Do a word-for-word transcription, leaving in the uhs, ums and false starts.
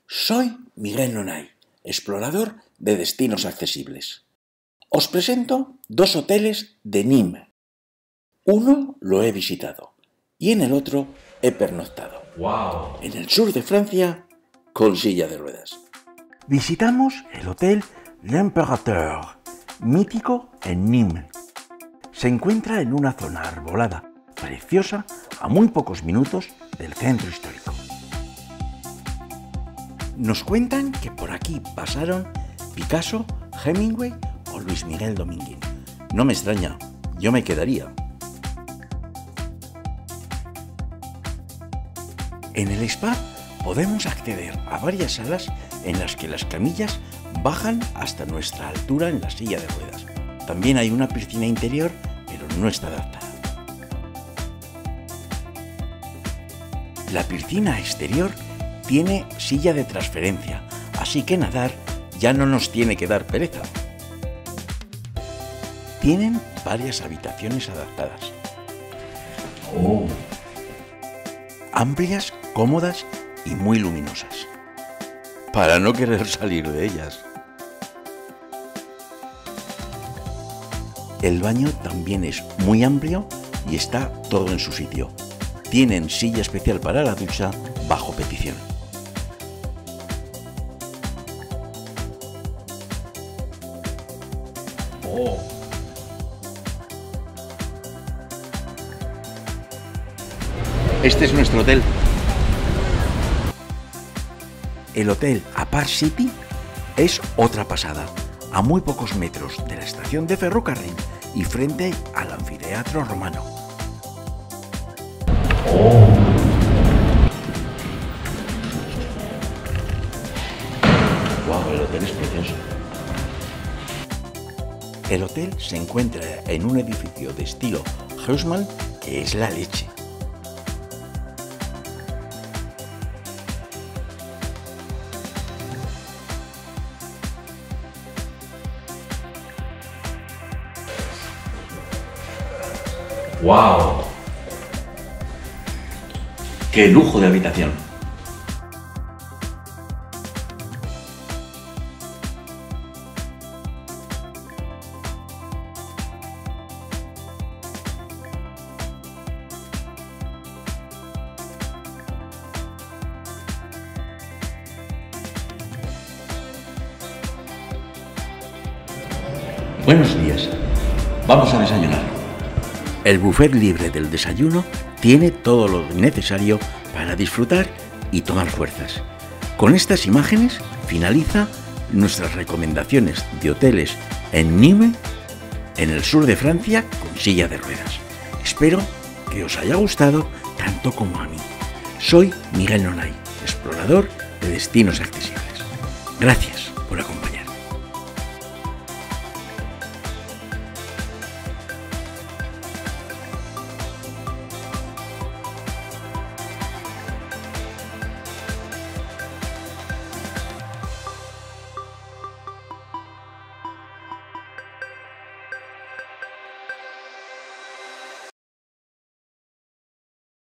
Soy Miguel Nonay, explorador de destinos accesibles. Os presento dos hoteles de Nîmes. Uno lo he visitado y en el otro he pernoctado. Wow. En el sur de Francia, con silla de ruedas. Visitamos el Hotel L'Impérateur, mítico en Nîmes. Se encuentra en una zona arbolada, preciosa, a muy pocos minutos del centro histórico. Nos cuentan que por aquí pasaron Picasso, Hemingway o Luis Miguel Dominguín. No me extraña, yo me quedaría. En el spa podemos acceder a varias salas en las que las camillas bajan hasta nuestra altura en la silla de ruedas. También hay una piscina interior, pero no está adaptada. La piscina exterior tiene silla de transferencia, así que nadar ya no nos tiene que dar pereza. Tienen varias habitaciones adaptadas. Oh. Amplias, cómodas y muy luminosas, para no querer salir de ellas. El baño también es muy amplio y está todo en su sitio. Tienen silla especial para la ducha bajo petición. Oh. Este es nuestro hotel. El hotel Apart City es otra pasada, a muy pocos metros de la estación de ferrocarril y frente al anfiteatro romano. Oh. Wow, el hotel es precioso. El hotel se encuentra en un edificio de estilo Haussmann que es la leche. Wow. Qué lujo de habitación. Buenos días. Vamos a desayunar. El buffet libre del desayuno tiene todo lo necesario para disfrutar y tomar fuerzas. Con estas imágenes finaliza nuestras recomendaciones de hoteles en Nîmes, en el sur de Francia, con silla de ruedas. Espero que os haya gustado tanto como a mí. Soy Miguel Nonay, explorador de destinos accesibles. Gracias por acompañarme.